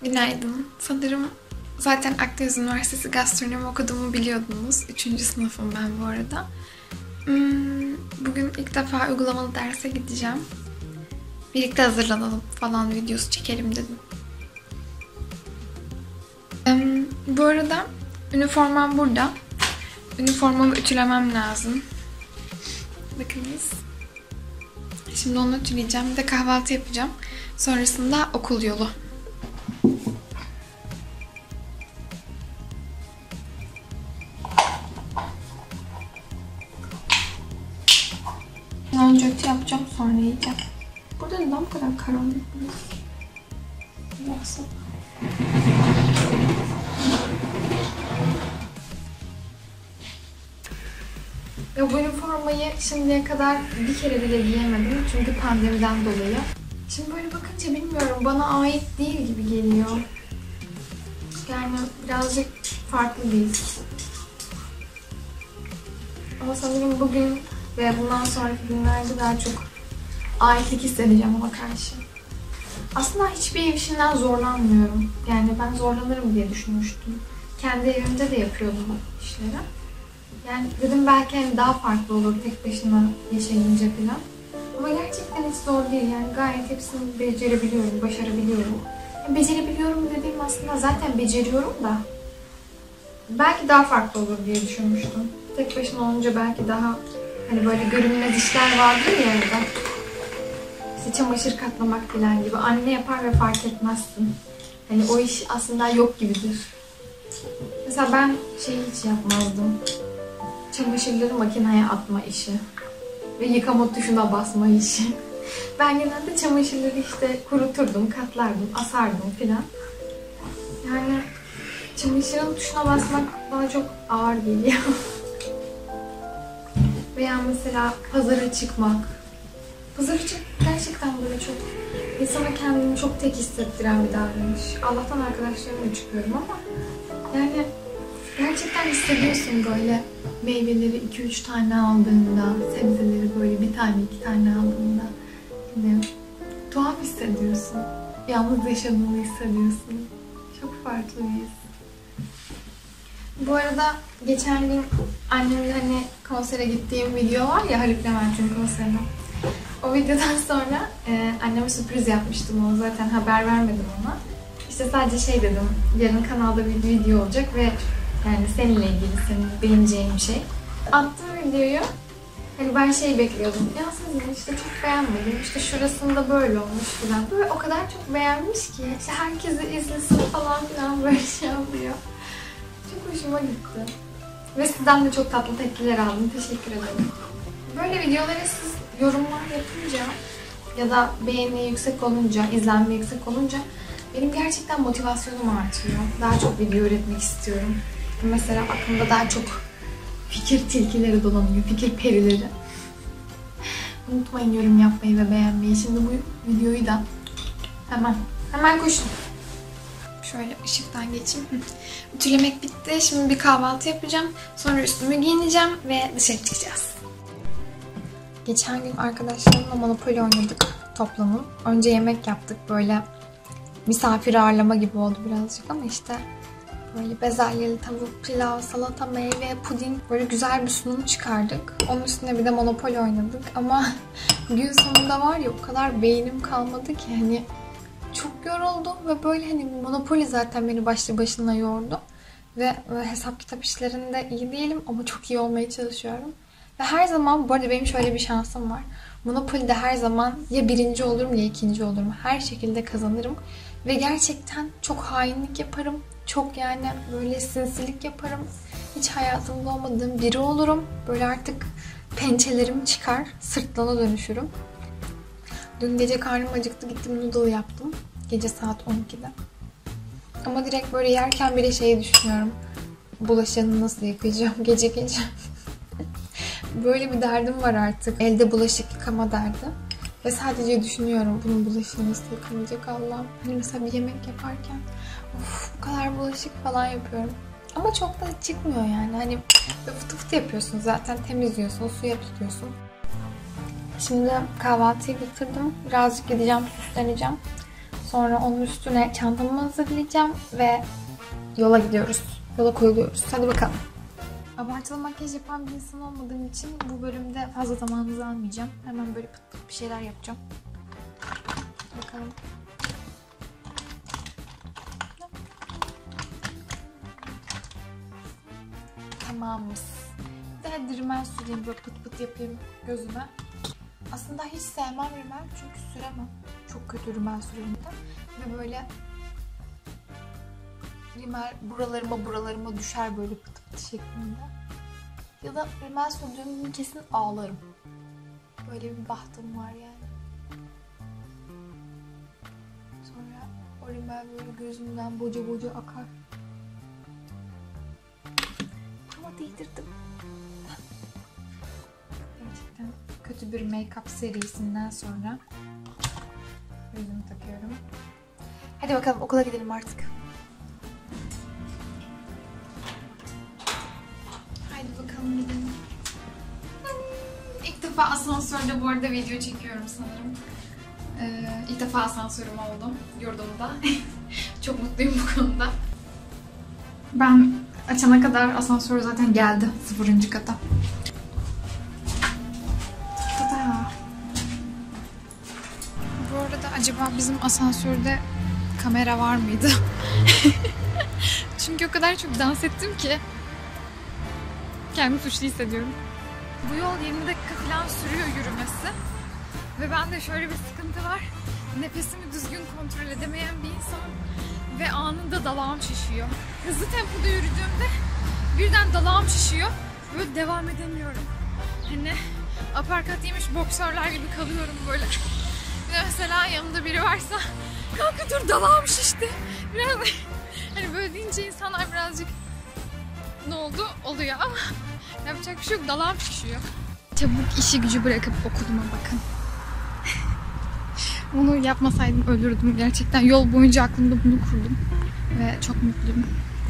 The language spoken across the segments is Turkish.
Günaydın. Sanırım zaten Akdeniz Üniversitesi gastronomi okuduğumu biliyordunuz. 3. sınıfım ben bu arada. Bugün ilk defa uygulamalı derse gideceğim. Birlikte hazırlanalım falan videosu çekelim dedim. Bu arada üniformam burada. Üniformamı ütülemem lazım. Bakınız. Şimdi onu ütüleyeceğim. Bir de kahvaltı yapacağım. Sonrasında okul yolu. Önce ütü yapacağım, sonra yiyeceğim. Burada neden bu kadar karanlık? Nasıl? Ya bu üniformayı şimdiye kadar bir kere bile giyemedim çünkü pandemiden dolayı. Şimdi böyle bakınca bilmiyorum, bana ait değil gibi geliyor. Yani birazcık farklı bir his. Ama sanırım bugün ve bundan sonraki günlerde daha çok aitlik hissedeceğim ona karşı. Aslında hiçbir ev işinden zorlanmıyorum. Yani ben zorlanırım diye düşünmüştüm. Kendi evimde de yapıyordum bu işleri. Yani dedim belki hani daha farklı olur tek başına yaşayınca falan. Ama gerçekten hiç zor değil. Yani gayet hepsini becerebiliyorum, başarabiliyorum. Yani becerebiliyorum dediğim aslında zaten beceriyorum da. Belki daha farklı olur diye düşünmüştüm. Tek başına olunca belki daha hani böyle görünmez işler vardır ya evde. İşte çamaşır katlamak falan gibi. Anne yapar ve fark etmezsin. Hani o iş aslında yok gibidir. Mesela ben hiç yapmazdım. Çamaşırları makineye atma işi. Ve yıkama tuşuna basma işi. Ben genelde çamaşırları işte kuruturdum, katlardım, asardım falan. Yani çamaşırın tuşuna basmak bana çok ağır geliyor. Veya mesela pazara çıkmak. Pazara çıkmak gerçekten böyle çok insana kendini çok tek hissettiren bir davranış. Allah'tan arkadaşlarımla çıkıyorum ama yani gerçekten hissediyorsun böyle meyveleri 2-3 tane aldığında, sebzeleri böyle bir tane 2 tane aldığında. Yani tuhaf hissediyorsun. Yalnız yaşadığını hissediyorsun. Çok farklı bir his. Bu arada geçen gün annemle hani konsere gittiğim video var ya, Haluk Levent'in konserine. O videodan sonra anneme sürpriz yapmıştım, onu zaten haber vermedim ona. İşte sadece dedim, yarın kanalda bir video olacak ve yani seninle ilgili, senin beğeneceğin bir şey. Attım videoyu. Hani ben bekliyordum. Ya sizin işte çok beğenmedim. İşte şurasında böyle olmuş falan. Böyle o kadar çok beğenmiş ki. İşte herkesi izlesin falan filan böyle yapıyor. Çok hoşuma gitti. Ve sizden de çok tatlı tepkiler aldım. Teşekkür ederim. Böyle videoları siz yorumlar yapınca ya da beğeni yüksek olunca, izlenme yüksek olunca benim gerçekten motivasyonum artıyor. Daha çok video üretmek istiyorum. Mesela aklımda daha çok fikir tilkileri dolanıyor, fikir perileri. Unutmayın yorum yapmayı ve beğenmeyi. Şimdi bu videoyu da hemen koşun. Şöyle ışıktan geçeyim. Ütülemek bitti. Şimdi bir kahvaltı yapacağım. Sonra üstümü giyineceğim ve dışarı çıkacağız. Geçen gün arkadaşlarımla Monopoly oynadık toplanıp. Önce yemek yaptık, böyle misafir ağırlama gibi oldu birazcık ama işte böyle bezelyeli tavuk, pilav, salata, meyve, puding, böyle güzel bir sunum çıkardık. Onun üstüne bir de Monopoly oynadık ama gün sonunda var ya o kadar beynim kalmadı ki hani çok yoruldum ve böyle hani Monopoly zaten beni başlı başına yordu. Ve hesap kitap işlerinde iyi değilim ama çok iyi olmaya çalışıyorum. Ve her zaman, bu arada benim şöyle bir şansım var. Monopoly'de her zaman ya birinci olurum ya ikinci olurum. Her şekilde kazanırım. Ve gerçekten çok hainlik yaparım. Çok yani böyle sinsilik yaparım. Hiç hayatımda olmadığım biri olurum. Böyle artık pençelerim çıkar. Sırtlana dönüşürüm. Dün gece karnım acıktı. Gittim noodle yaptım. Gece saat 12'de. Ama direkt böyle yerken bile düşünüyorum. Bulaşığını nasıl yıkayacağım gece gece. Böyle bir derdim var artık. Elde bulaşık yıkama derdi. Ve sadece düşünüyorum bunun bulaşığı nasıl yıkanacak Allah'ım. Hani mesela bir yemek yaparken bu kadar bulaşık falan yapıyorum. Ama çok da çıkmıyor yani. Hani fıtı fıtı yapıyorsun zaten. Temizliyorsun, suya tutuyorsun. Şimdi kahvaltıyı bitirdim. Birazcık gideceğim, süsleneceğim. Sonra onun üstüne çantamı hazırlayacağım ve yola gidiyoruz. Yola koyuluyoruz. Hadi bakalım. Abartılı makyaj yapan bir insan olmadığım için bu bölümde fazla zamanınızı almayacağım. Hemen böyle pıt pıt bir şeyler yapacağım. Bakalım. Tamamız. Bir de hadi rimel süreyim, böyle pıt pıt yapayım gözüme. Aslında hiç sevmem rimel çünkü süremem. Çok kötü rimel sürümde. Ve böyle rimel buralarıma düşer böyle pıt pıt şeklinde. Ya da rimel sürdüğüm kesin ağlarım. Böyle bir bahtım var yani. Sonra o rimel böyle gözümden boca boca akar. Ama değdirdim. Gerçekten kötü bir make-up serisinden sonra gözümü takıyorum. Hadi bakalım okula gidelim artık. Haydi bakalım gidelim. İlk defa asansörde bu arada video çekiyorum sanırım. İlk defa asansörüm oldu yurdumda. Çok mutluyum bu konuda. Ben açana kadar asansör zaten geldi 0. kata. Bu arada acaba bizim asansörde kamera var mıydı? Çünkü o kadar çok dans ettim ki kendimi suçlu hissediyorum. Bu yol 20 dakika falan sürüyor yürümesi. Ve bende şöyle bir sıkıntı var. Nefesimi düzgün kontrol edemeyen bir insanım. Ve anında dalağım şişiyor. Hızlı tempoda yürüdüğümde birden dalağım şişiyor. Böyle devam edemiyorum. Hani aparkat yemiş boksörler gibi kalıyorum böyle. Ve mesela yanımda biri varsa kanka dur dalağım şişti. Biraz hani böyle deyince insanlar birazcık ne oldu oluyor ama yapacak bir şey yok, dalağım şişiyor. Çabuk işi gücü bırakıp okuluma bakın. Bunu yapmasaydım ölürdüm gerçekten. Yol boyunca aklımda bunu kurdum. Ve çok mutluyum.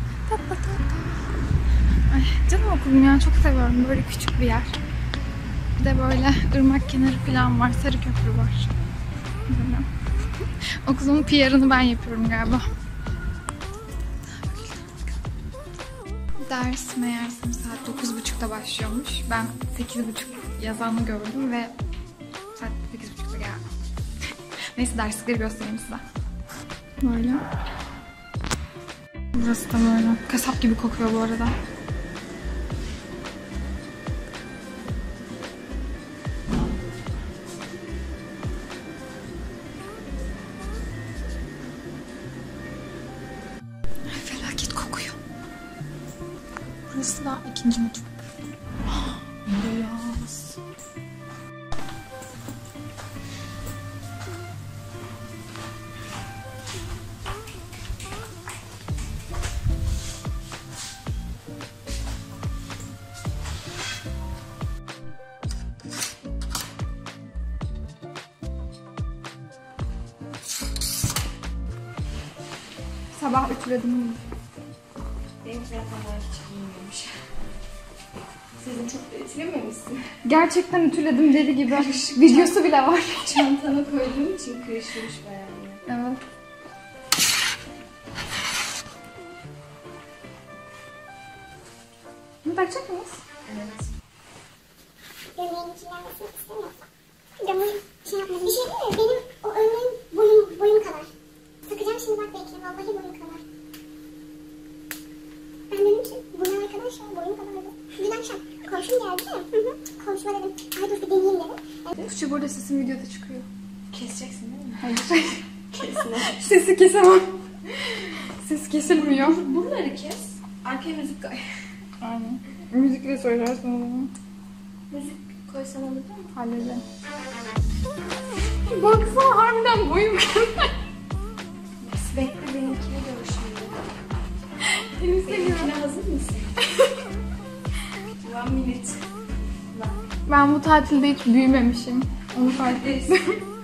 Ay, canım okulum ya, çok seviyorum. Böyle küçük bir yer. Bir de böyle ırmak kenarı falan var. Sarı köprü var. Böyle. Okulumun PR'ını ben yapıyorum galiba. Ders meğersem saat 9.30'da başlıyormuş. Ben 8.30 yazanı gördüm ve saat 8.30'da geldim. Neyse derslikleri göstereyim size. Böyle. Burası da böyle. Kasap gibi kokuyor bu arada. Felaket kokuyor. Burası da 2. mutfak. Beyaz. Sabah ütüledim. Benim zaten hiç giyinmemiş. Sizin çok da ütülememişsin. Gerçekten ütüledim deli gibi. Videosu bile var. Çantana koyduğum için kırışmış bayağı. Evet. Bunu takacak mıyız? Evet. Gömleğin kirlenmesini istemiyorsan. Gömleği şey yapmadım. Bir şey değil mi? Benim o önlüğüm boyum kadar. Takacağım şimdi bak belki. Vallahi boyum kadar. Ben dedim ki bu ne arkadaş ya boyum kadar dedi. Dün akşam komşum geldi ya. Komşuma dedim. Ay dur bir deneyeyim dedim. Şu burada sesim videoda çıkıyor. Keseceksin değil mi? Hayır. Kesme. Sesi kesemem. Ses kesilmiyor. Bunları kes. Arkaya müzik koy. Aynen. Müzikle söylersin o zaman. Müzik koysan olur mu? Halledelim. Baksana harbiden boyum kadar. Bekle benimkine görüşelim. Benimkine hazır mısın? 1 minute. Ben bu tatilde hiç büyümemişim. Onu fark ettim.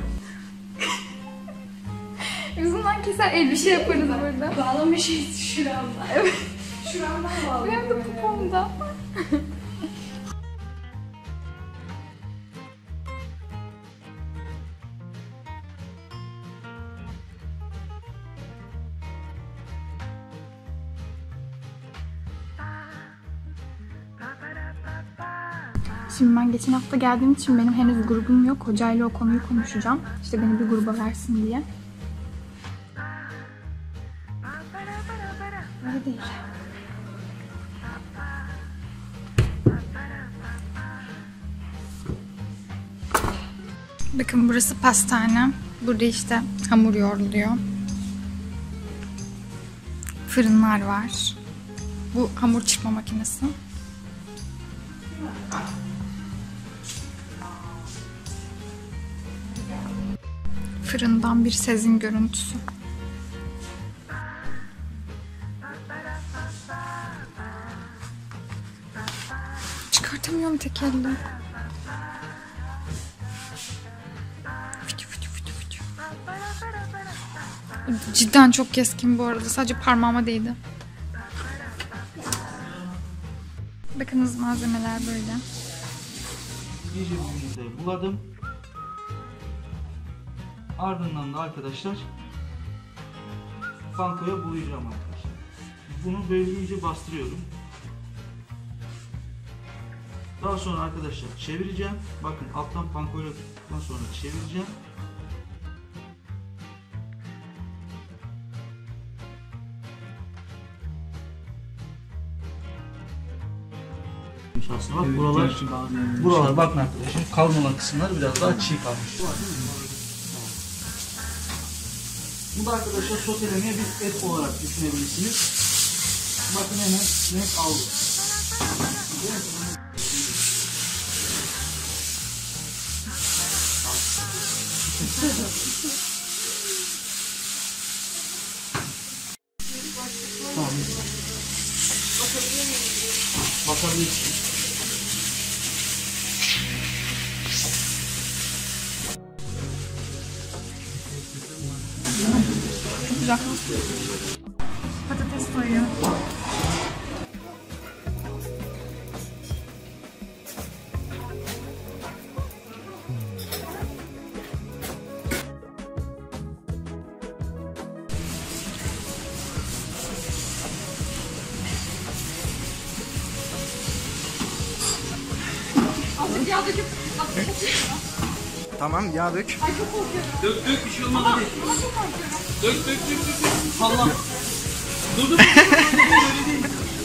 Biz bundan keser elbise yaparız burada. Bağlama şey şuramda. Evet. Şuramdan bağlıyorum. Benim de popomda. Şimdi ben geçen hafta geldiğim için benim henüz grubum yok. Hocayla o konuyu konuşacağım. İşte beni bir gruba versin diye. Öyle değil. Bakın burası pastane. Burada işte hamur yoğruluyor. Fırınlar var. Bu hamur çırpma makinesi. Fırından bir sezin görüntüsü. Çıkartamıyorum tek elle. Cidden çok keskin bu arada. Sadece parmağıma değdi. Bakınız malzemeler böyle. İyice bu yumurtayı buladım. Ardından da arkadaşlar pankoya bulayacağım arkadaşlar. Bunu böyle iyice bastırıyorum. Daha sonra arkadaşlar çevireceğim. Bakın alttan pankoyla tuttuktan sonra çevireceğim. Aslında bak buralar bakın arkadaşlar kalın olan kısımlar biraz daha çiğ kalmış. Bu da arkadaşlar sotelemeye bir et olarak düşünebilirsiniz. Bakın hemen renk aldı. Tamam. Bakabilirsin. Güzel. Patates soyuyor. Tamam yağ dök. Dök bir şey olmadı değil. Dök. Allah. Dur. Öyle değil.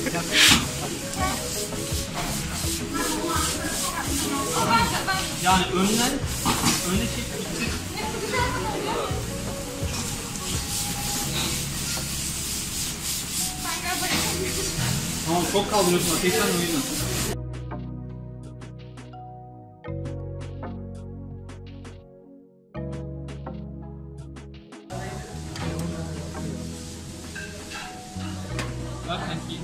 Yani öne çek bitti. Tamam çok kaldırıyorsun. Ateşten oynayın. Bak sanki.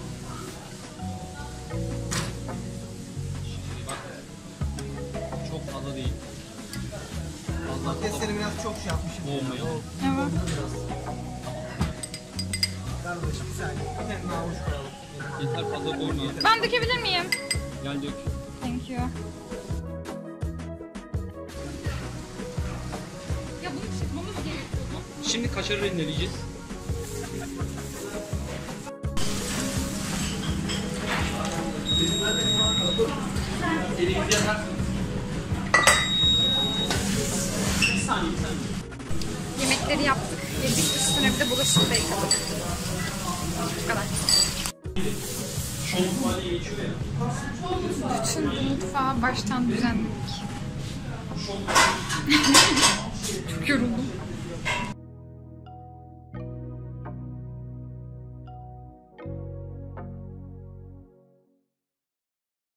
Şimdi bak. Çok fazla değil. Patatesleri biraz çok şey yapmışım. Boğmayalım. Evet. Kardeşim bir saniye. Bir tane avuç koyalım. Yeter fazla koyma. Ben dökebilir miyim? Gel dök. Thank you. Ya bunu çıkmamız gerekiyordu. Şimdi kaşarı rendeleyeceğiz. Yemekleri yaptık, yedik, üstüne bir de bulaşık da yıkadık. Bu kadar. Bütün mutfağı baştan düzenledik. Çok yoruldum.